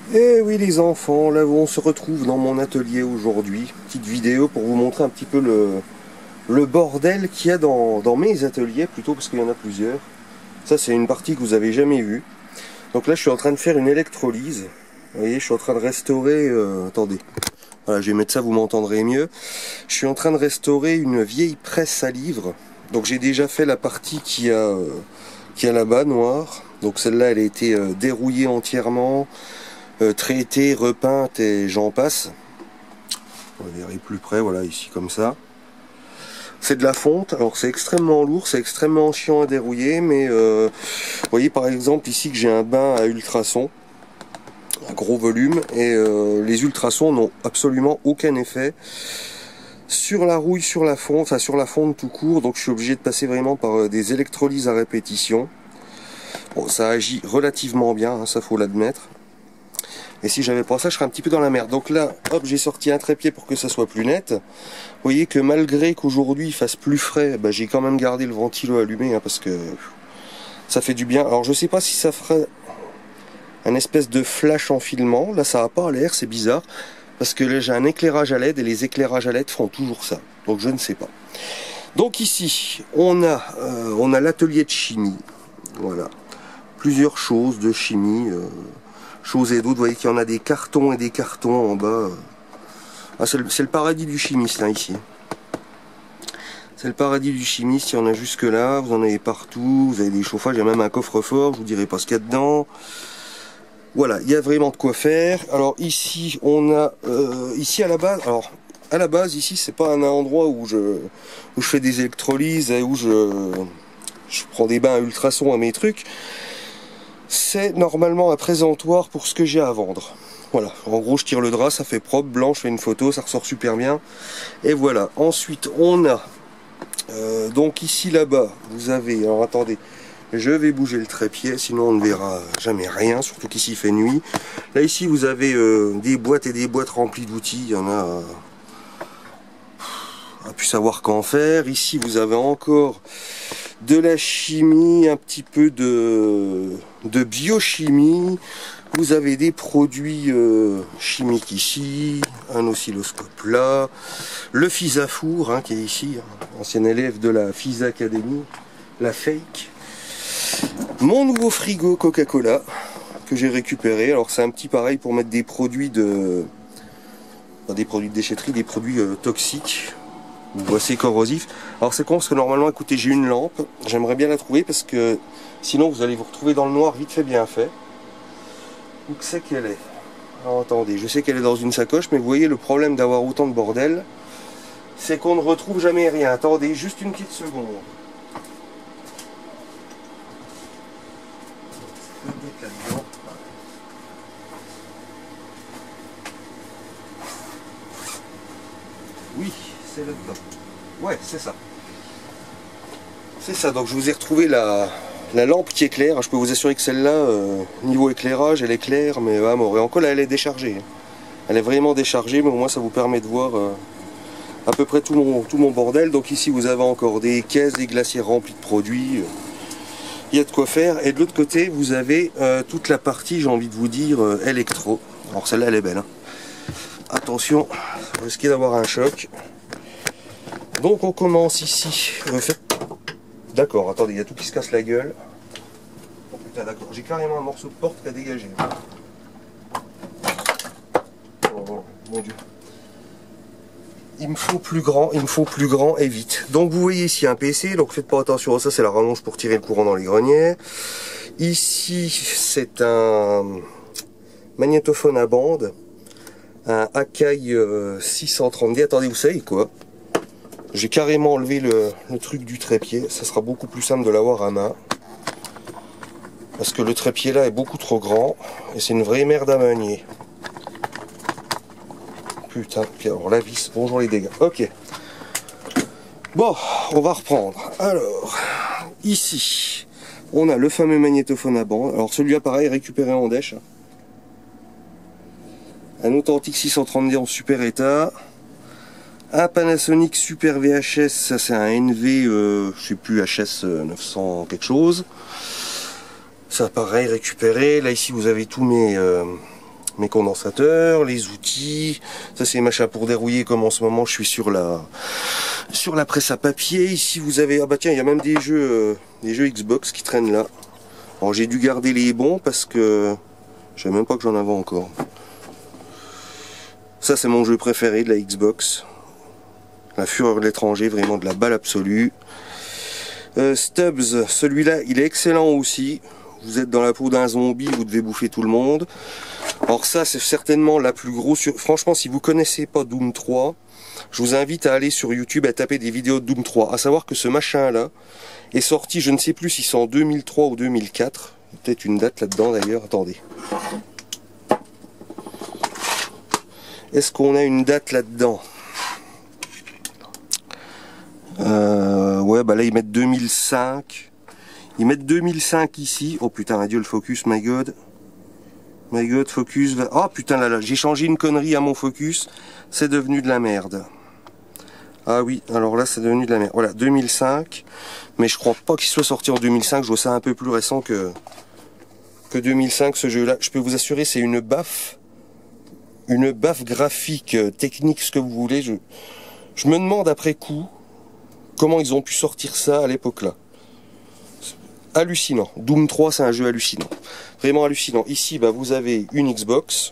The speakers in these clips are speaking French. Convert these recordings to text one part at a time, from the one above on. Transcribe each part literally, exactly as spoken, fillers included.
Et oui les enfants, là on se retrouve dans mon atelier aujourd'hui. Petite vidéo pour vous montrer un petit peu le, le bordel qu'il y a dans, dans mes ateliers, plutôt parce qu'il y en a plusieurs. Ça c'est une partie que vous avez jamais vue. Donc là je suis en train de faire une électrolyse. Vous voyez, je suis en train de restaurer... Euh, attendez, voilà, je vais mettre ça, vous m'entendrez mieux. Je suis en train de restaurer une vieille presse à livres. Donc j'ai déjà fait la partie qui a, euh, qui a là-bas, noire. Donc celle-là elle a été euh, dérouillée entièrement. Euh, traité, repeinte et j'en passe. On va verra plus près, voilà, ici comme ça. C'est de la fonte, alors c'est extrêmement lourd, c'est extrêmement chiant à dérouiller, mais euh, vous voyez par exemple ici que j'ai un bain à ultrasons, un gros volume, et euh, les ultrasons n'ont absolument aucun effet sur la rouille, sur la fonte, enfin sur la fonte tout court, donc je suis obligé de passer vraiment par euh, des électrolyses à répétition. Bon, ça agit relativement bien, hein, ça faut l'admettre. Et si j'avais pas ça, je serais un petit peu dans la merde. Donc là, hop, j'ai sorti un trépied pour que ça soit plus net. Vous voyez que malgré qu'aujourd'hui il fasse plus frais, bah, j'ai quand même gardé le ventilo allumé, hein, parce que ça fait du bien. Alors je sais pas si ça ferait un espèce de flash en filmant. Là ça a pas l'air, c'est bizarre. Parce que là j'ai un éclairage à L E D et les éclairages à L E D font toujours ça. Donc je ne sais pas. Donc ici, on a, euh, on a l'atelier de chimie. Voilà. Plusieurs choses de chimie. Euh, Choses et d'autres, vous voyez qu'il y en a des cartons et des cartons en bas. Ah, c'est le, le paradis du chimiste, là, ici. C'est le paradis du chimiste, il y en a jusque là, vous en avez partout, vous avez des chauffages, il y a même un coffre-fort, je vous dirai pas ce qu'il y a dedans. Voilà, il y a vraiment de quoi faire. Alors ici, on a, euh, ici à la base, alors, à la base, ici, c'est pas un endroit où je, où je fais des électrolyses, où je, je prends des bains à ultrasons à mes trucs. C'est normalement un présentoir pour ce que j'ai à vendre. Voilà, en gros je tire le drap, ça fait propre, blanc, je fais une photo, ça ressort super bien. Et voilà, ensuite on a, euh, donc ici là-bas, vous avez, alors attendez, je vais bouger le trépied, sinon on ne verra jamais rien, surtout qu'ici il fait nuit. Là ici vous avez euh, des boîtes et des boîtes remplies d'outils, il y en a euh, à pu savoir qu'en faire. Ici vous avez encore de la chimie, un petit peu de, de biochimie. Vous avez des produits euh, chimiques ici, un oscilloscope là, le Fisafour hein, qui est ici, hein, ancien élève de la Fisa Academy, la fake. Mon nouveau frigo Coca-Cola que j'ai récupéré. Alors c'est un petit pareil pour mettre des produits de, pas des produits de déchetterie, des produits euh, toxiques. Ou assez corrosif. Alors c'est con parce que normalement, écoutez, j'ai une lampe, j'aimerais bien la trouver parce que sinon vous allez vous retrouver dans le noir vite fait bien fait. Où que c'est qu'elle est? Alors attendez, je sais qu'elle est dans une sacoche, mais vous voyez le problème d'avoir autant de bordel, c'est qu'on ne retrouve jamais rien. Attendez, juste une petite seconde. Oui, c'est là-dedans. Ouais, c'est ça. C'est ça, donc je vous ai retrouvé la, la lampe qui éclaire. Je peux vous assurer que celle-là, euh, niveau éclairage, elle éclaire, mais ah, mort. Et encore là, elle est déchargée. Elle est vraiment déchargée, mais au moins ça vous permet de voir euh, à peu près tout mon, tout mon bordel. Donc ici, vous avez encore des caisses, des glacières remplies de produits. Il y a de quoi faire. Et de l'autre côté, vous avez euh, toute la partie, j'ai envie de vous dire, euh, électro. Alors celle-là, elle est belle. Hein. Attention, vous risquez d'avoir un choc. Donc on commence ici. Euh, fait... D'accord, attendez, il y a tout qui se casse la gueule. Oh putain, d'accord, j'ai carrément un morceau de porte qui a dégagé. Oh, oh, mon Dieu. Il me faut plus grand, il me faut plus grand et vite. Donc vous voyez ici un P C, donc faites pas attention à ça, c'est la rallonge pour tirer le courant dans les greniers. Ici, c'est un magnétophone à bande. Un Akai euh, six cent trente D. Attendez, vous savez quoi? J'ai carrément enlevé le, le truc du trépied. Ça sera beaucoup plus simple de l'avoir à main. Parce que le trépied là est beaucoup trop grand. Et c'est une vraie merde à manier. Putain. Puis alors la vis. Bonjour les dégâts. Ok. Bon, on va reprendre. Alors, ici, on a le fameux magnétophone à bande. Alors celui-là pareil, récupéré en dèche. Un authentique six cent trente D en super état. Un Panasonic Super V H S, ça c'est un N V, euh, je sais plus, H S neuf cents quelque chose. Ça pareil récupéré. Là ici vous avez tous mes, euh, mes condensateurs, les outils. Ça c'est les machins pour dérouiller, comme en ce moment je suis sur la sur la presse à papier. Ici vous avez, ah bah tiens, il y a même des jeux euh, des jeux Xbox qui traînent là. Alors j'ai dû garder les bons parce que je savais même pas que j'en avais encore. Ça c'est mon jeu préféré de la Xbox. La fureur de l'étranger, vraiment de la balle absolue. Euh, Stubbs, celui-là il est excellent aussi. Vous êtes dans la peau d'un zombie, vous devez bouffer tout le monde. Alors ça c'est certainement la plus grosse... Sur... Franchement, si vous connaissez pas Doom trois, je vous invite à aller sur YouTube et à taper des vidéos de Doom trois. À savoir que ce machin là est sorti, je ne sais plus si c'est en deux mille trois ou deux mille quatre. Peut-être une date là-dedans d'ailleurs, attendez. Est-ce qu'on a une date là-dedans? euh, Ouais, bah là ils mettent deux mille cinq. Ils mettent deux mille cinq ici. Oh putain, adieu le focus, my god. My god, focus. Va... Oh putain, là là, j'ai changé une connerie à mon focus. C'est devenu de la merde. Ah oui, alors là c'est devenu de la merde. Voilà, deux mille cinq. Mais je crois pas qu'il soit sorti en deux mille cinq. Je vois ça un peu plus récent que, que deux mille cinq, ce jeu-là. Je peux vous assurer, c'est une baffe. Une baffe graphique, technique, ce que vous voulez. Je, je me demande après coup comment ils ont pu sortir ça à l'époque-là. Hallucinant. Doom trois, c'est un jeu hallucinant. Vraiment hallucinant. Ici, bah, vous avez une Xbox.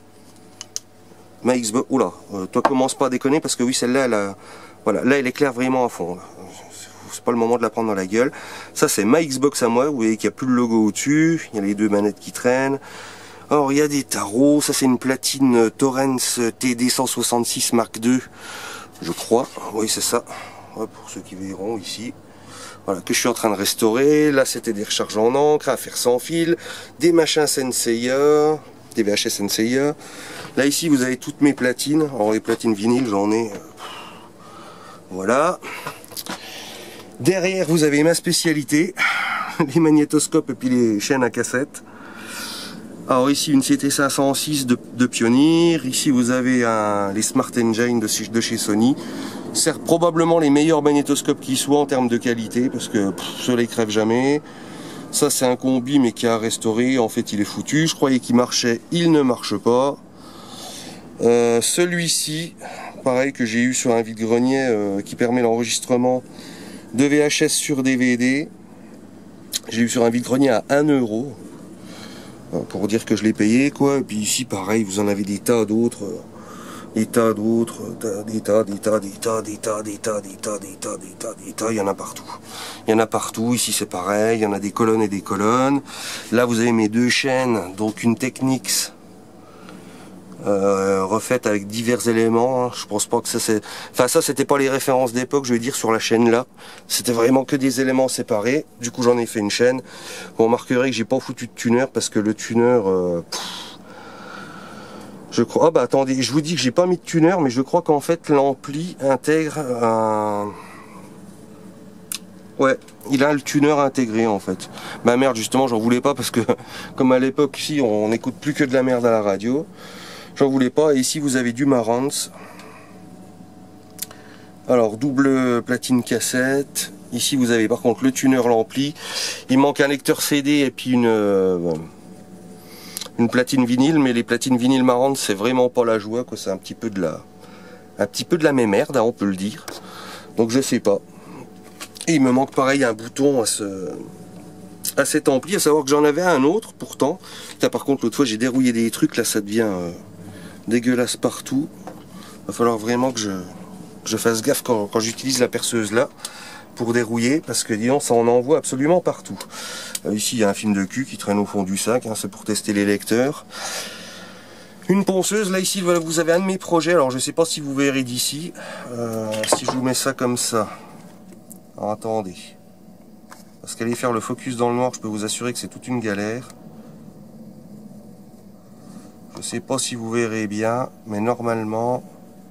Ma Xbox... Oula, euh, toi commence pas à déconner parce que oui, celle-là, elle a... Voilà, là, elle éclaire vraiment à fond. C'est pas le moment de la prendre dans la gueule. Ça, c'est ma Xbox à moi. Vous voyez qu'il n'y a plus le logo au-dessus. Il y a les deux manettes qui traînent. Alors, il y a des tarots. Ça, c'est une platine Torrens T D cent soixante-six Mark deux. Je crois. Oui, c'est ça. Ouais, pour ceux qui verront ici. Voilà, que je suis en train de restaurer. Là, c'était des recharges en encre à faire sans fil, des machins Senseiya, des V H S Senseiya. Là, ici, vous avez toutes mes platines. Alors, les platines vinyles, j'en ai. Voilà. Derrière, vous avez ma spécialité, les magnétoscopes et puis les chaînes à cassette. Alors, ici, une C T cinq cent six de, de Pioneer. Ici, vous avez un, les Smart Engine de, de chez Sony. C'est probablement les meilleurs magnétoscopes qui soient en termes de qualité, parce que ceux-là ils crèvent jamais. Ça c'est un combi mais qui a restauré, en fait il est foutu. Je croyais qu'il marchait, il ne marche pas. Euh, Celui-ci, pareil, que j'ai eu sur un vide-grenier euh, qui permet l'enregistrement de V H S sur D V D. J'ai eu sur un vide-grenier à un euro. Pour dire que je l'ai payé quoi. Et puis ici pareil, vous en avez des tas d'autres. Des tas d'autres, des tas, des tas, des tas, des tas, des tas, des tas, des tas, des tas, des tas, il y en a partout. Il y en a partout, ici c'est pareil, il y en a des colonnes et des colonnes. Là vous avez mes deux chaînes, donc une Technics euh, refaite avec divers éléments. Je pense pas que ça c'est... Enfin ça c'était pas les références d'époque, je veux dire sur la chaîne là. C'était vraiment que des éléments séparés. Du coup j'en ai fait une chaîne. Vous remarquerez que j'ai pas foutu de tuner parce que le tuner... Euh, Je crois, ah bah attendez, je vous dis que j'ai pas mis de tuner, mais je crois qu'en fait l'ampli intègre un... Ouais, il a le tuner intégré en fait. Bah merde, justement, j'en voulais pas parce que, comme à l'époque, ici, on n'écoute plus que de la merde à la radio. J'en voulais pas, et ici vous avez du Marantz. Alors, double platine cassette. Ici vous avez par contre le tuner, l'ampli. Il manque un lecteur C D et puis une... Euh, une platine vinyle, mais les platines vinyle Marantz c'est vraiment pas la joie, quoi. C'est un petit peu de la un petit peu de la mémerde, hein, on peut le dire. Donc je sais pas. Et il me manque pareil un bouton à ce à cet ampli, à savoir que j'en avais un autre pourtant. Là, par contre l'autre fois j'ai dérouillé des trucs, là ça devient euh, dégueulasse partout. Va falloir vraiment que je, que je fasse gaffe quand, quand j'utilise la perceuse là pour dérouiller, parce que disons ça en envoie absolument partout. Euh, ici il y a un film de cul qui traîne au fond du sac, hein, c'est pour tester les lecteurs. Une ponceuse, là ici voilà, vous avez un de mes projets, alors je sais pas si vous verrez d'ici, euh, si je vous mets ça comme ça. Alors attendez, parce qu'aller faire le focus dans le noir, je peux vous assurer que c'est toute une galère. Je sais pas si vous verrez bien, mais normalement...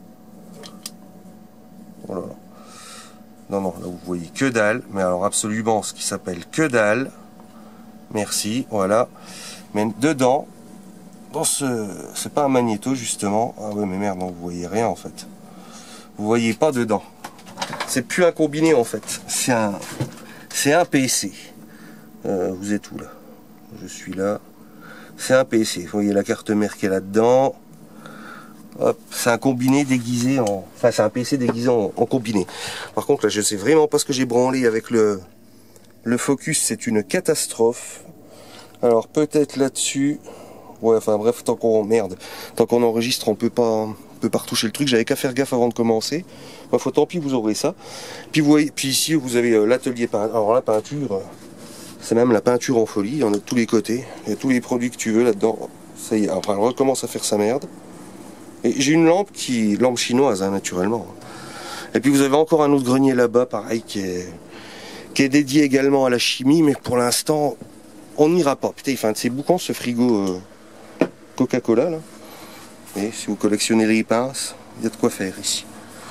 Voilà. Non, non, là vous voyez que dalle, mais alors absolument ce qui s'appelle que dalle. Merci, voilà. Mais dedans, dans ce... c'est pas un magnéto justement. Ah ouais, mais merde, non, vous voyez rien en fait. Vous voyez pas dedans. C'est plus un combiné en fait. C'est un... c'est un P C. Euh, vous êtes où là? Je suis là. c'est un P C. Vous voyez la carte mère qui est là-dedans. Hop, c'est un combiné déguisé en... Enfin, c'est un P C déguisé en, en combiné. Par contre, là, je sais vraiment pas ce que j'ai branlé avec le, le focus. C'est une catastrophe. Alors, peut-être là-dessus... Ouais, enfin, bref, tant qu'on... Merde. Tant qu'on enregistre, on peut pas... On peut pas retoucher le truc. J'avais qu'à faire gaffe avant de commencer. Bah, faut, tant pis, vous aurez ça. Puis, vous voyez... Puis ici, vous avez euh, l'atelier peinture. Alors, la peinture... Euh... C'est même la peinture en folie. Il y en a de tous les côtés. Il y a tous les produits que tu veux là-dedans. Ça y est. Enfin, elle recommence à faire sa merde. Et j'ai une lampe qui, lampe chinoise, hein, naturellement. Et puis vous avez encore un autre grenier là-bas, pareil, qui est, qui est dédié également à la chimie, mais pour l'instant, on n'ira pas. Putain, il fait un de ces boucans, ce frigo euh, Coca-Cola, là. Et si vous collectionnez les pinces, il y a de quoi faire ici.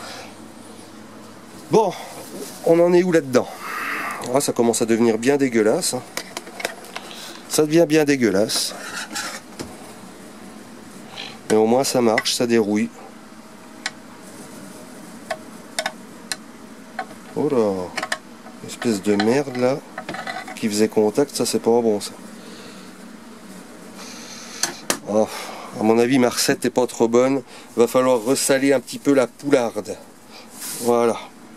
Bon, on en est où là-dedans? Ah, ça commence à devenir bien dégueulasse. Hein. Ça devient bien dégueulasse. Mais au moins ça marche, ça dérouille. Oh là, une espèce de merde là, qui faisait contact, ça c'est pas bon ça. Oh, à mon avis ma recette est pas trop bonne, il va falloir ressaler un petit peu la poularde. Voilà.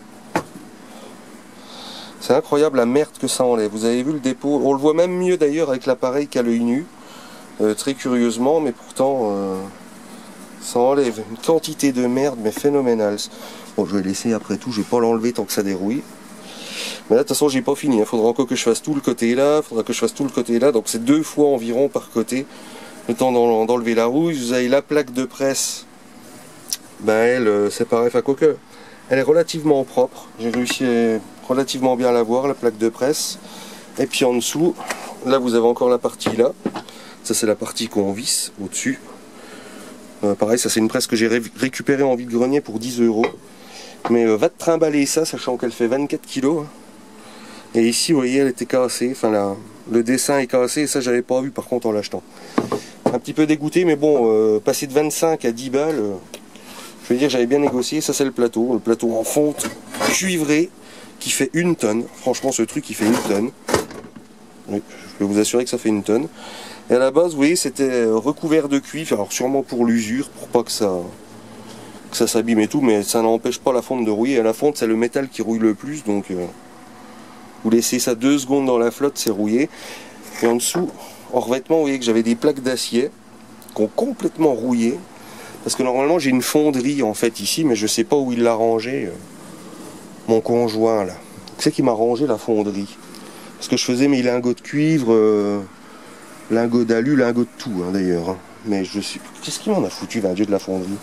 C'est incroyable la merde que ça enlève. Vous avez vu le dépôt, on le voit même mieux d'ailleurs avec l'appareil qu'à l'œil nu, euh, très curieusement, mais pourtant... Euh ça enlève une quantité de merde, mais phénoménale. Bon, je vais laisser après tout, je vais pas l'enlever tant que ça dérouille. Mais là, de toute façon, j'ai pas fini. Il faudra encore que je fasse tout le côté là, il faudra que je fasse tout le côté là. Donc c'est deux fois environ par côté. Le temps d'enlever la rouille. Vous avez la plaque de presse. Ben elle, c'est pareil, enfin quoique, elle est relativement propre. J'ai réussi à relativement bien la voir, la plaque de presse. Et puis en dessous, là vous avez encore la partie là. Ça c'est la partie qu'on visse au-dessus. Euh, pareil, ça c'est une presse que j'ai ré récupérée en vide-grenier pour dix euros. Mais euh, va te trimballer ça, sachant qu'elle fait vingt-quatre kilos. Hein. Et ici, vous voyez, elle était cassée. Enfin, la, le dessin est cassé, et ça, j'avais pas vu par contre en l'achetant. Un petit peu dégoûté, mais bon, euh, passer de vingt-cinq à dix balles, euh, je veux dire, j'avais bien négocié. Ça, c'est le plateau. Le plateau en fonte cuivré qui fait une tonne. Franchement, ce truc, il fait une tonne. Oui, je peux vous assurer que ça fait une tonne. Et à la base, vous voyez, c'était recouvert de cuivre, alors sûrement pour l'usure, pour pas que ça, que ça s'abîme et tout, mais ça n'empêche pas la fonte de rouiller. Et la fonte, c'est le métal qui rouille le plus, donc euh, vous laissez ça deux secondes dans la flotte, c'est rouillé. Et en dessous, en revêtement, vous voyez que j'avais des plaques d'acier qui ont complètement rouillé, parce que normalement j'ai une fonderie en fait ici, mais je sais pas où il l'a rangé, euh, mon conjoint là. C'est qui m'a rangé la fonderie, parce que je faisais mes lingots de cuivre. Euh, Lingot d'alu, lingot de tout hein, d'ailleurs. Mais je suis. Qu'est-ce qu'il m'en a foutu, ben, Dieu de la fonderie?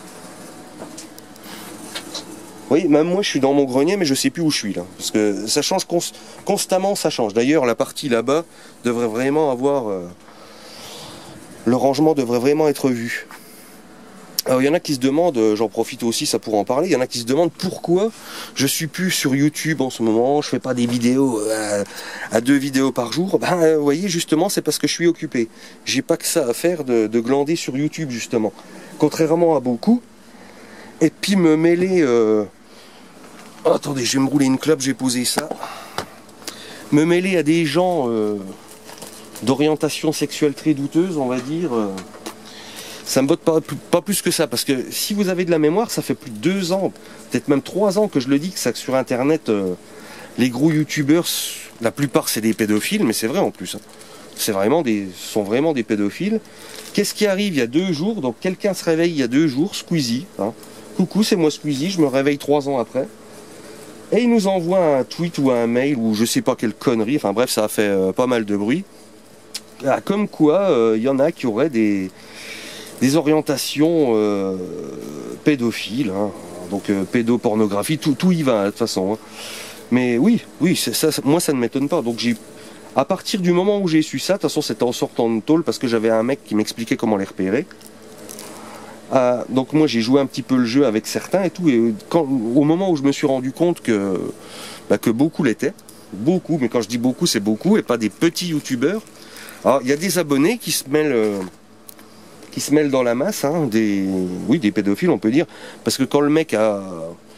Oui, même moi je suis dans mon grenier, mais je sais plus où je suis là. Parce que ça change cons constamment, ça change. D'ailleurs, la partie là-bas devrait vraiment avoir. Euh... Le rangement devrait vraiment être vu. Alors il y en a qui se demandent, j'en profite aussi, ça pourrait en parler, il y en a qui se demandent pourquoi je suis plus sur YouTube en ce moment, je fais pas des vidéos à, à deux vidéos par jour. Ben vous voyez, justement, c'est parce que je suis occupé. J'ai pas que ça à faire de, de glander sur YouTube, justement. Contrairement à beaucoup. Et puis me mêler... Euh... Oh, attendez, je vais me rouler une clope, je vais poser ça. Me mêler à des gens euh, d'orientation sexuelle très douteuse, on va dire... Euh... Ça me botte pas, pas plus que ça, parce que si vous avez de la mémoire, ça fait plus de deux ans, peut-être même trois ans que je le dis, que ça, que sur internet, euh, les gros youtubeurs, la plupart c'est des pédophiles, mais c'est vrai en plus. Hein. C'est vraiment des, sont vraiment des pédophiles. Qu'est-ce qui arrive il y a deux jours? Donc quelqu'un se réveille il y a deux jours, Squeezie. Hein. Coucou, c'est moi Squeezie, je me réveille trois ans après. Et il nous envoie un tweet ou un mail, ou je sais pas quelle connerie, enfin bref, ça a fait euh, pas mal de bruit. Ah, comme quoi, il euh, y en a qui auraient des... des orientations euh, pédophiles, hein. Donc euh, pédopornographie, tout, tout y va de toute façon. Hein. Mais oui, oui, ça, ça, moi ça ne m'étonne pas. Donc j'ai, à partir du moment où j'ai su ça, de toute façon c'était en sortant de tôle parce que j'avais un mec qui m'expliquait comment les repérer. Euh, donc moi j'ai joué un petit peu le jeu avec certains et tout. Et quand, au moment où je me suis rendu compte que, bah, que beaucoup l'étaient, beaucoup, mais quand je dis beaucoup c'est beaucoup et pas des petits youtubeurs. Alors il y a des abonnés qui se mêlent. Euh, qui se mêlent dans la masse, hein, des, oui, des pédophiles on peut dire, parce que quand le mec a,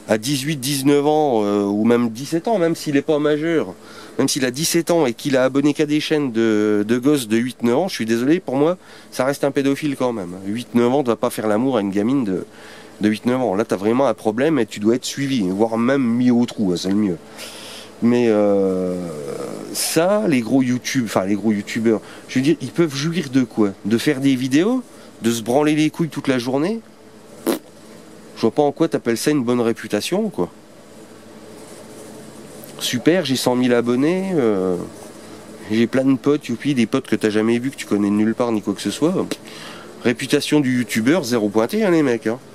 à dix-huit dix-neuf ans, euh, ou même dix-sept ans, même s'il n'est pas majeur, même s'il a dix-sept ans et qu'il a abonné qu'à des chaînes de, de gosses de huit neuf ans, je suis désolé, pour moi, ça reste un pédophile quand même. huit neuf ans, tu vas pas faire l'amour à une gamine de, de huit neuf ans. Là, tu as vraiment un problème et tu dois être suivi, voire même mis au trou, c'est le mieux. Mais euh, ça, les gros YouTube, enfin les gros youtubeurs, je veux dire, ils peuvent jouir de quoi? De faire des vidéos? De se branler les couilles toute la journée? Je vois pas en quoi t'appelles ça une bonne réputation, quoi. Super, j'ai cent mille abonnés, euh, j'ai plein de potes, youpi, des potes que t'as jamais vus, que tu connais de nulle part, ni quoi que ce soit. Réputation du youtubeur, zéro pointé, hein, les mecs. Hein.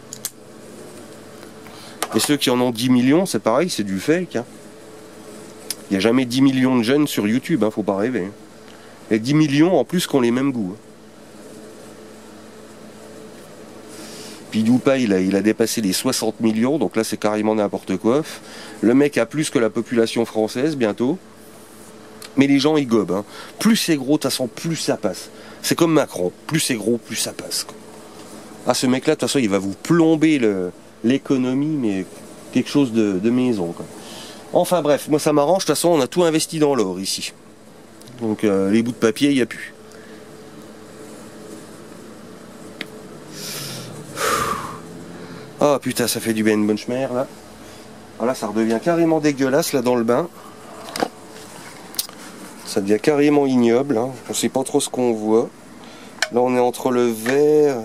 Et ceux qui en ont dix millions, c'est pareil, c'est du fake. Hein. Il n'y a jamais dix millions de jeunes sur YouTube, hein, faut pas rêver. Il y a dix millions en plus qui ont les mêmes goûts. Hein. PewDiePie, il a, il a dépassé les soixante millions, donc là c'est carrément n'importe quoi. Le mec a plus que la population française bientôt. Mais les gens ils gobent. Hein. Plus c'est gros, de toute façon, plus ça passe. C'est comme Macron, plus c'est gros, plus ça passe. Quoi. Ah, ce mec-là, de toute façon, il va vous plomber l'économie, mais quelque chose de, de maison. Quoi. Enfin bref, moi ça m'arrange, de toute façon, on a tout investi dans l'or ici. Donc euh, les bouts de papier, il n'y a plus. Oh putain, ça fait du bien une bonne chmère là. Ah, là, ça redevient carrément dégueulasse là dans le bain. Ça devient carrément ignoble. Hein. On sait pas trop ce qu'on voit. Là, on est entre le vert,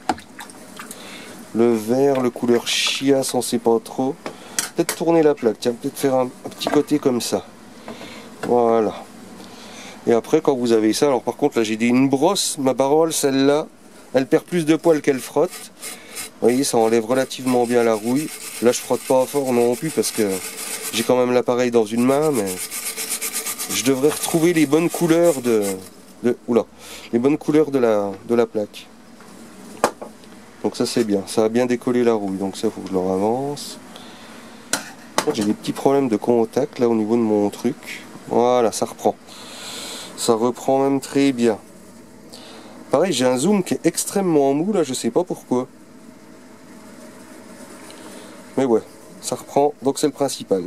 le vert, le couleur chiasse, on sait pas trop. Peut-être tourner la plaque. Tiens, peut-être faire un, un petit côté comme ça. Voilà. Et après, quand vous avez ça, alors par contre, là, j'ai une brosse. Ma parole, celle-là, elle perd plus de poils qu'elle frotte. Vous voyez, ça enlève relativement bien la rouille. Là, je frotte pas fort non plus parce que j'ai quand même l'appareil dans une main, mais je devrais retrouver les bonnes couleurs de, de oula, les bonnes couleurs de la, de la plaque. Donc ça c'est bien, ça a bien décollé la rouille. Donc ça, faut que je leur avance. J'ai des petits problèmes de contact là au niveau de mon truc. Voilà, ça reprend. Ça reprend même très bien. Pareil, j'ai un zoom qui est extrêmement mou là, je sais pas pourquoi. Mais ouais, ça reprend, donc c'est le principal.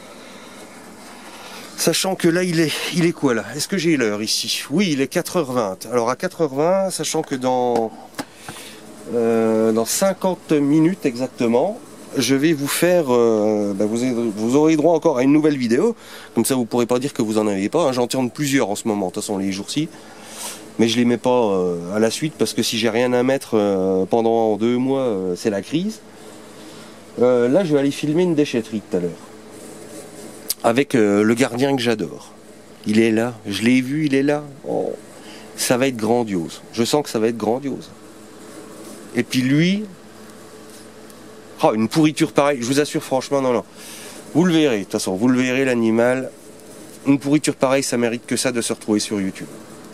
Sachant que là, il est, il est quoi là? Est-ce que j'ai l'heure ici? Oui, il est quatre heures vingt. Alors à quatre heures vingt, sachant que dans, euh, dans cinquante minutes exactement, je vais vous faire, euh, bah vous, vous aurez droit encore à une nouvelle vidéo. Comme ça, vous ne pourrez pas dire que vous en avez pas. Hein. J'en tourne plusieurs en ce moment, de toute façon, les jours-ci. Mais je les mets pas euh, à la suite parce que si j'ai rien à mettre euh, pendant deux mois, euh, c'est la crise. Euh, là, je vais aller filmer une déchetterie tout à l'heure. Avec euh, le gardien que j'adore. Il est là, je l'ai vu, il est là. Oh, ça va être grandiose. Je sens que ça va être grandiose. Et puis lui, oh, une pourriture pareille, je vous assure franchement, non, non. Vous le verrez, de toute façon, vous le verrez, l'animal. Une pourriture pareille, ça mérite que ça de se retrouver sur YouTube.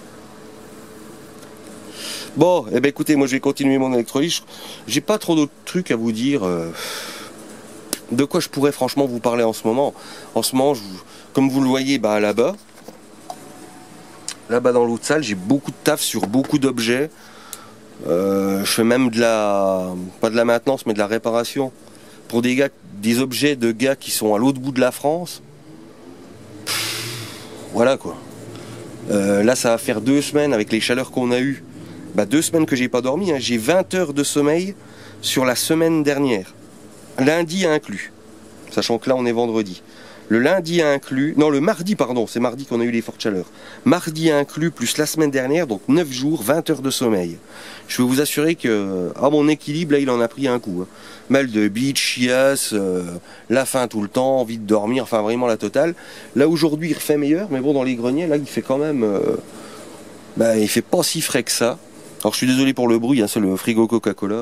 Bon, eh ben écoutez, moi je vais continuer mon électrolyse. J'ai pas trop d'autres trucs à vous dire. Euh, de quoi je pourrais franchement vous parler en ce moment. En ce moment, je, comme vous le voyez, bah là-bas, là-bas dans l'autre salle, j'ai beaucoup de taf sur beaucoup d'objets. Euh, je fais même de la, pas de la maintenance, mais de la réparation pour des gars, des objets de gars qui sont à l'autre bout de la France. Pff, voilà quoi. Euh, là, ça va faire deux semaines avec les chaleurs qu'on a eues. Bah, deux semaines que j'ai pas dormi, hein. J'ai vingt heures de sommeil sur la semaine dernière. Lundi inclus. Sachant que là on est vendredi. Le lundi inclus, non le mardi pardon, c'est mardi qu'on a eu les fortes chaleurs. Mardi inclus plus la semaine dernière, donc neuf jours, vingt heures de sommeil. Je peux vous assurer que à mon équilibre, là il en a pris un coup. Hein. Mal de beach, chiasse, euh, la faim tout le temps, envie de dormir, enfin vraiment la totale. Là aujourd'hui il refait meilleur, mais bon dans les greniers, là il fait quand même... Euh, bah, il fait pas si frais que ça. Alors je suis désolé pour le bruit, hein, c'est le frigo Coca-Cola.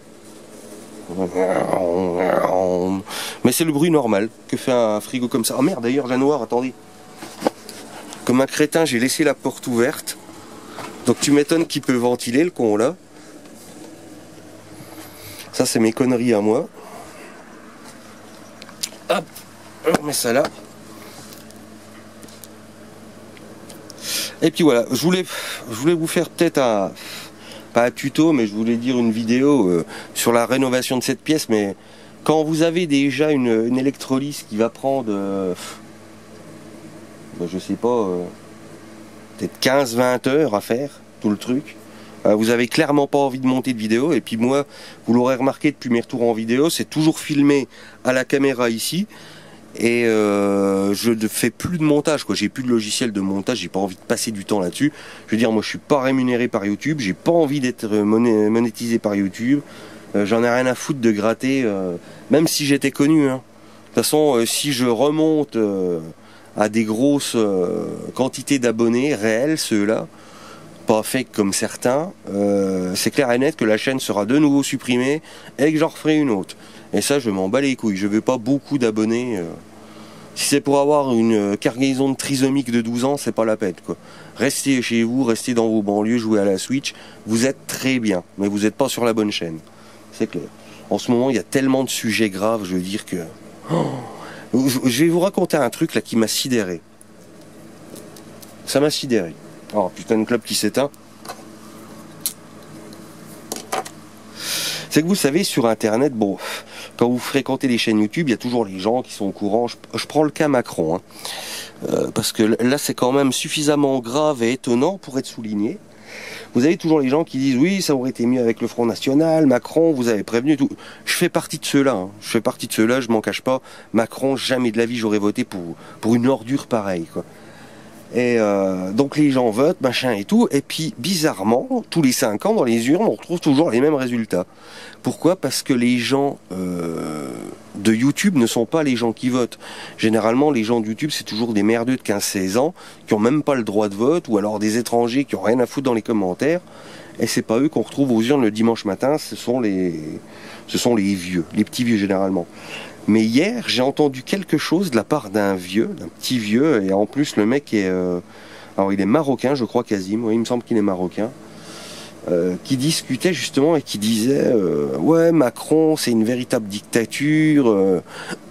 Mais c'est le bruit normal que fait un frigo comme ça. Oh merde d'ailleurs, la noire, attendez. Comme un crétin, j'ai laissé la porte ouverte. Donc tu m'étonnes qu'il peut ventiler le con là. Ça c'est mes conneries à moi. Hop, on met ça là. Et puis voilà, je voulais, je voulais vous faire peut-être un, pas un tuto, mais je voulais dire une vidéo euh, sur la rénovation de cette pièce, mais quand vous avez déjà une, une électrolyse qui va prendre, euh, ben je sais pas, euh, peut-être quinze vingt heures à faire, tout le truc, euh, vous avez clairement pas envie de monter de vidéo. Et puis moi, vous l'aurez remarqué depuis mes retours en vidéo, c'est toujours filmé à la caméra ici. Et euh, je ne fais plus de montage, quoi. J'ai plus de logiciel de montage, j'ai pas envie de passer du temps là-dessus. Je veux dire, moi je suis pas rémunéré par YouTube, j'ai pas envie d'être moné monétisé par YouTube. Euh, J'en ai rien à foutre de gratter, euh, même si j'étais connu. Hein. De toute façon, euh, si je remonte euh, à des grosses euh, quantités d'abonnés réels, ceux-là, pas fake comme certains, euh, c'est clair et net que la chaîne sera de nouveau supprimée et que j'en referai une autre. Et ça, je m'en bats les couilles. Je veux pas beaucoup d'abonnés. Euh. Si c'est pour avoir une cargaison de trisomique de douze ans, c'est pas la peine, quoi. Restez chez vous, restez dans vos banlieues, jouez à la Switch. Vous êtes très bien, mais vous n'êtes pas sur la bonne chaîne. C'est clair. En ce moment, il y a tellement de sujets graves, je veux dire que... Oh, je vais vous raconter un truc là qui m'a sidéré. Ça m'a sidéré. Oh putain, une clope qui s'éteint. C'est que vous savez, sur Internet, bon, quand vous fréquentez les chaînes YouTube, il y a toujours les gens qui sont au courant. Je, je prends le cas Macron, hein, euh, parce que là, c'est quand même suffisamment grave et étonnant pour être souligné. Vous avez toujours les gens qui disent, oui, ça aurait été mieux avec le Front National, Macron, vous avez prévenu, tout. Je fais partie de ceux-là, hein. Je fais partie de ceux-là, je m'en cache pas. Macron, jamais de la vie, j'aurais voté pour, pour une ordure pareille, quoi. Et euh, donc les gens votent, machin et tout, et puis bizarrement, tous les cinq ans, dans les urnes, on retrouve toujours les mêmes résultats. Pourquoi? Parce que les gens euh, de YouTube ne sont pas les gens qui votent. Généralement, les gens de YouTube, c'est toujours des merdeux de quinze seize ans, qui ont même pas le droit de vote, ou alors des étrangers qui ont rien à foutre dans les commentaires, et c'est pas eux qu'on retrouve aux urnes le dimanche matin, ce sont les, ce sont les vieux, les petits vieux généralement. Mais hier, j'ai entendu quelque chose de la part d'un vieux, d'un petit vieux, et en plus le mec est... Euh, alors il est marocain, je crois, Kazim, oui, il me semble qu'il est marocain, euh, qui discutait justement et qui disait euh, « Ouais, Macron, c'est une véritable dictature, euh,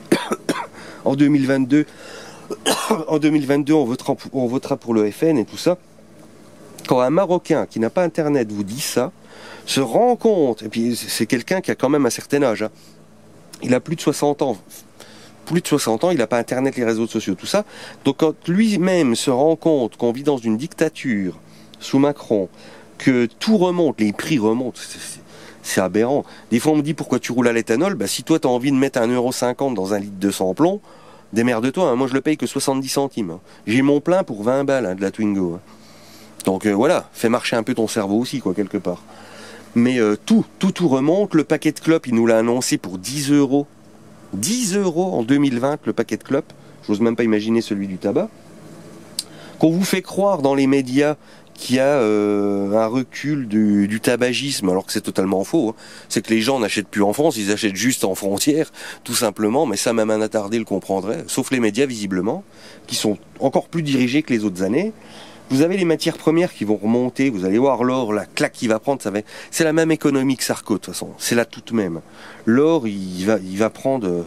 en deux mille vingt-deux, en deux mille vingt-deux on, votera, on votera pour le F N et tout ça. » Quand un Marocain qui n'a pas Internet vous dit ça, se rend compte, et puis c'est quelqu'un qui a quand même un certain âge, hein, il a plus de soixante ans. Plus de soixante ans, il n'a pas Internet, les réseaux sociaux, tout ça. Donc quand lui-même se rend compte qu'on vit dans une dictature sous Macron, que tout remonte, les prix remontent, c'est aberrant. Des fois on me dit pourquoi tu roules à l'éthanol, bah si toi tu as envie de mettre un euro cinquante dans un litre de sans-plomb, démerde-toi, hein. Moi je le paye que soixante-dix centimes. Hein. J'ai mon plein pour vingt balles, hein, de la Twingo. Hein. Donc euh, voilà, fais marcher un peu ton cerveau aussi, quoi, quelque part. Mais euh, tout, tout, tout remonte. Le paquet de clopes, il nous l'a annoncé pour dix euros. dix euros en deux mille vingt, le paquet de clopes. J'ose même pas imaginer celui du tabac. Qu'on vous fait croire dans les médias qu'il y a euh, un recul du, du tabagisme, alors que c'est totalement faux. Hein. C'est que les gens n'achètent plus en France, ils achètent juste en frontière, tout simplement. Mais ça, même un attardé le comprendrait. Sauf les médias, visiblement, qui sont encore plus dirigés que les autres années. Vous avez les matières premières qui vont remonter, vous allez voir l'or, la claque qu'il va prendre, ça va... c'est la même économie que Sarko, de toute façon, c'est la toute même. L'or, il va, il va prendre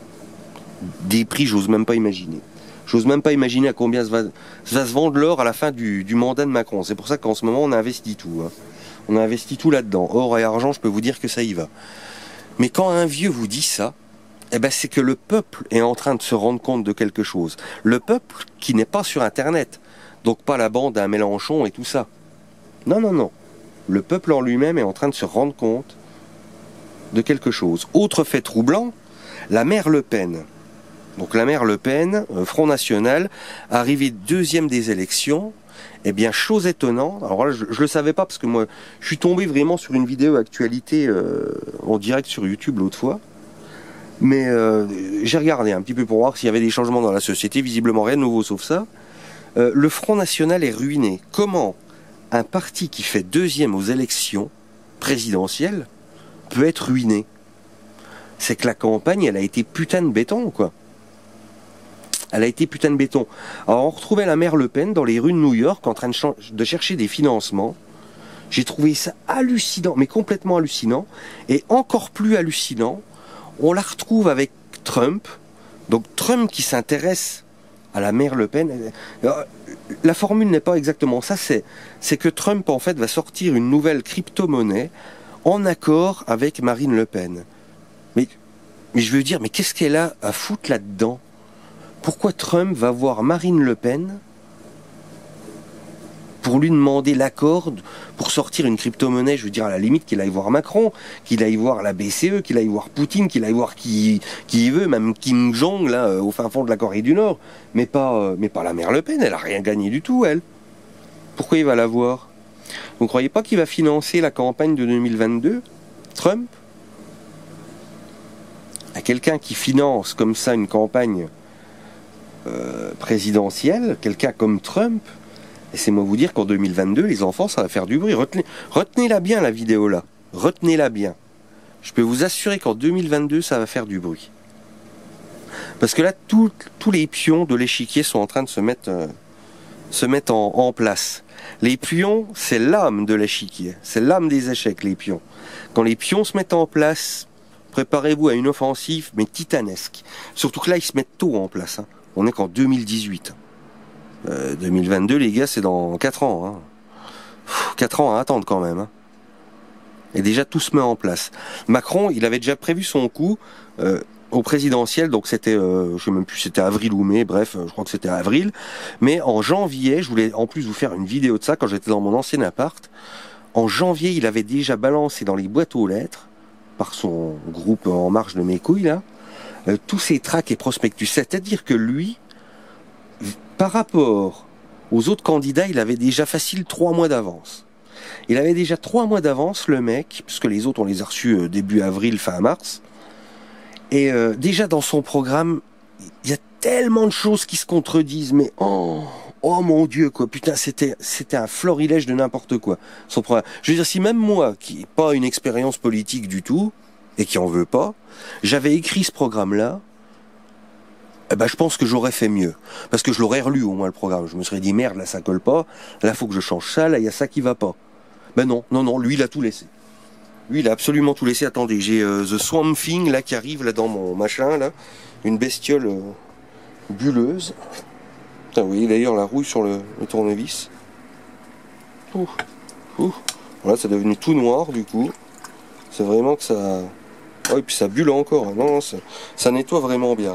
des prix, j'ose même pas imaginer. J'ose même pas imaginer à combien ça va, ça va se vendre l'or à la fin du, du mandat de Macron. C'est pour ça qu'en ce moment, on a investi tout. Hein. On a investi tout là-dedans. Or et argent, je peux vous dire que ça y va. Mais quand un vieux vous dit ça, eh ben c'est que le peuple est en train de se rendre compte de quelque chose. Le peuple qui n'est pas sur Internet. Donc pas la bande à Mélenchon et tout ça. Non, non, non. Le peuple en lui-même est en train de se rendre compte de quelque chose. Autre fait troublant, la mère Le Pen. Donc la mère Le Pen, Front National, arrivée deuxième des élections. Eh bien, chose étonnante, alors là, je, je le savais pas parce que moi, je suis tombé vraiment sur une vidéo actualité euh, en direct sur YouTube l'autre fois. Mais euh, j'ai regardé un petit peu pour voir s'il y avait des changements dans la société. Visiblement rien de nouveau sauf ça. Euh, le Front National est ruiné. Comment un parti qui fait deuxième aux élections présidentielles peut être ruiné? C'est que la campagne, elle a été putain de béton, quoi. Elle a été putain de béton. Alors on retrouvait la mère Le Pen dans les rues de New York en train de, de chercher des financements. J'ai trouvé ça hallucinant, mais complètement hallucinant. Et encore plus hallucinant, on la retrouve avec Trump. Donc Trump qui s'intéresse à la mère Le Pen. La formule n'est pas exactement ça, c'est c'est que Trump en fait va sortir une nouvelle crypto-monnaie en accord avec Marine Le Pen. Mais Mais je veux dire, mais qu'est-ce qu'elle a à foutre là-dedans? Pourquoi Trump va voir Marine Le Pen pour lui demander l'accord pour sortir une crypto-monnaie? Je veux dire, à la limite, qu'il aille voir Macron, qu'il aille voir la B C E, qu'il aille voir Poutine, qu'il aille voir qui, qui il veut, même Kim Jong, là, au fin fond de la Corée du Nord. Mais pas, mais pas la mère Le Pen, elle a rien gagné du tout, elle. Pourquoi il va la voir? Vous ne croyez pas qu'il va financer la campagne de deux mille vingt-deux, Trump? À quelqu'un qui finance comme ça une campagne euh, présidentielle, quelqu'un comme Trump, laissez-moi vous dire qu'en deux mille vingt-deux, les enfants, ça va faire du bruit. Retenez, retenez-la bien, la vidéo là. Retenez-la bien. Je peux vous assurer qu'en deux mille vingt-deux, ça va faire du bruit. Parce que là, tout, tous les pions de l'échiquier sont en train de se mettre, euh, se mettre en, en place. Les pions, c'est l'âme de l'échiquier. C'est l'âme des échecs, les pions. Quand les pions se mettent en place, préparez-vous à une offensive, mais titanesque. Surtout que là, ils se mettent tôt en place. Hein. On est qu'en deux mille dix-huit. Euh, deux mille vingt-deux, les gars, c'est dans quatre ans. Hein. quatre ans à attendre quand même. Hein. Et déjà, tout se met en place. Macron, il avait déjà prévu son coup euh, au présidentiel, donc c'était, euh, je sais même plus, c'était avril ou mai, bref, je crois que c'était avril. Mais en janvier, je voulais en plus vous faire une vidéo de ça quand j'étais dans mon ancien appart. En janvier, il avait déjà balancé dans les boîtes aux lettres, par son groupe En Marche de mes couilles, là, euh, tous ses tracts et prospectus. C'est-à-dire que lui, par rapport aux autres candidats, il avait déjà facile trois mois d'avance. Il avait déjà trois mois d'avance, le mec, puisque les autres, on les a reçus euh, début avril, fin mars. Et euh, déjà dans son programme, il y a tellement de choses qui se contredisent, mais oh, oh mon Dieu, quoi, putain, c'était c'était un florilège de n'importe quoi, son programme. Je veux dire, si même moi, qui n'ai pas une expérience politique du tout, et qui en veut pas, j'avais écrit ce programme-là, eh ben, je pense que j'aurais fait mieux. Parce que je l'aurais relu, au moins, le programme. Je me serais dit, merde, là, ça colle pas, là, faut que je change ça, là, il y a ça qui va pas. Ben non, non, non, lui, il a tout laissé. Lui, il a absolument tout laissé. Attendez, j'ai euh, The Swamp Thing, là, qui arrive, là, dans mon machin, là. Une bestiole euh, bulleuse. Putain, vous voyez, d'ailleurs, la rouille sur le, le tournevis. Ouh, ouh. Voilà, c'est devenu tout noir, du coup. C'est vraiment que ça... Oh, et puis ça bulle encore. Hein. Non, ça, ça nettoie vraiment bien.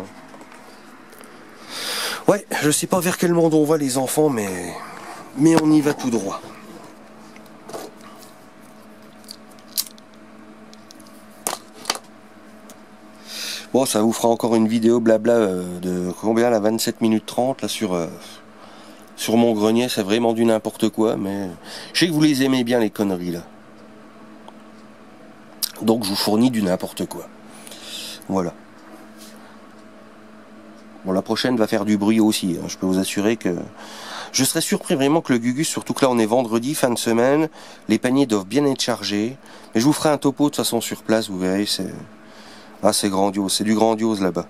Ouais, je sais pas vers quel monde on va, les enfants, mais... Mais on y va tout droit. Bon, ça vous fera encore une vidéo blabla euh, de combien là, vingt-sept minutes trente là sur euh, sur mon grenier, c'est vraiment du n'importe quoi, mais je sais que vous les aimez bien les conneries là. Donc je vous fournis du n'importe quoi. Voilà. Bon, la prochaine va faire du bruit aussi, hein. Je peux vous assurer que je serais surpris vraiment que le Gugus, surtout que là on est vendredi, fin de semaine, les paniers doivent bien être chargés, mais je vous ferai un topo de toute façon sur place, vous verrez, c'est ah, c'est grandiose, c'est du grandiose là-bas.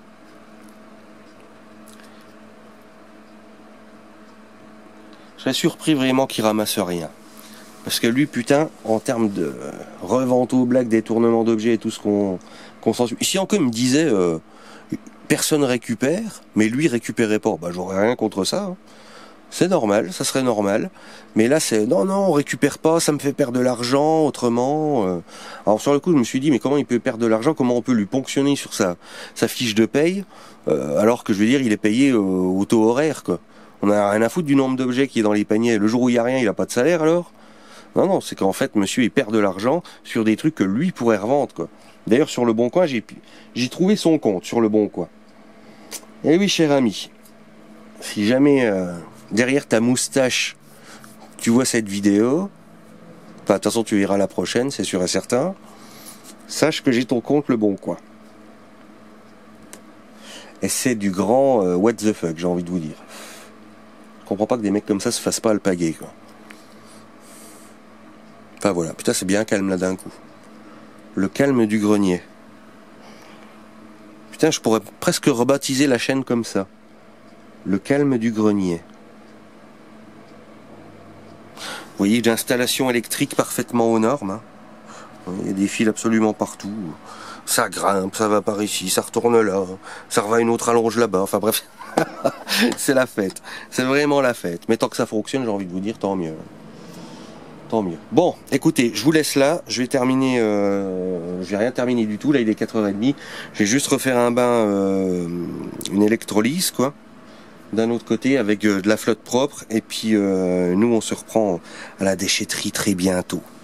Je serais surpris vraiment qu'il ramasse rien. Parce que lui, putain, en termes de revente aux blagues, détournement d'objets et tout ce qu'on qu'on s'en suit. Ici encore, il me disait, euh, personne récupère, mais lui récupérait pas. Bah, j'aurais rien contre ça. Hein. C'est normal, ça serait normal. Mais là, c'est non, non, on récupère pas, ça me fait perdre de l'argent autrement. Euh... Alors sur le coup, je me suis dit, mais comment il peut perdre de l'argent? Comment on peut lui ponctionner sur sa, sa fiche de paye euh, alors que je veux dire, il est payé euh, au taux horaire, quoi. On a rien à foutre du nombre d'objets qui est dans les paniers. Le jour où il y a rien, il a pas de salaire alors? Non, non, c'est qu'en fait, monsieur, il perd de l'argent sur des trucs que lui pourrait revendre, quoi. D'ailleurs, sur le Bon Coin, j'ai j'ai trouvé son compte sur le Bon Coin. Eh oui, cher ami, si jamais euh, derrière ta moustache, tu vois cette vidéo, enfin, de toute façon, tu verras la prochaine, c'est sûr et certain, sache que j'ai ton compte le Bon Coin. Et c'est du grand euh, what the fuck, j'ai envie de vous dire. Je comprends pas que des mecs comme ça se fassent pas alpaguer, quoi. Enfin voilà, putain, c'est bien calme là d'un coup. Le calme du grenier. Putain, je pourrais presque rebaptiser la chaîne comme ça. Le calme du grenier. Vous voyez, d'installation électrique parfaitement aux normes. Hein. Il y a des fils absolument partout. Ça grimpe, ça va par ici, ça retourne là, ça revient une autre allonge là-bas. Enfin bref, c'est la fête. C'est vraiment la fête. Mais tant que ça fonctionne, j'ai envie de vous dire, tant mieux. tant mieux. Bon, écoutez, je vous laisse là. Je vais terminer. Euh, je vais rien terminer du tout. Là, il est quatre heures trente. Je vais juste refaire un bain, euh, une électrolyse, quoi. D'un autre côté, avec euh, de la flotte propre. Et puis, euh, nous, on se reprend à la déchetterie très bientôt.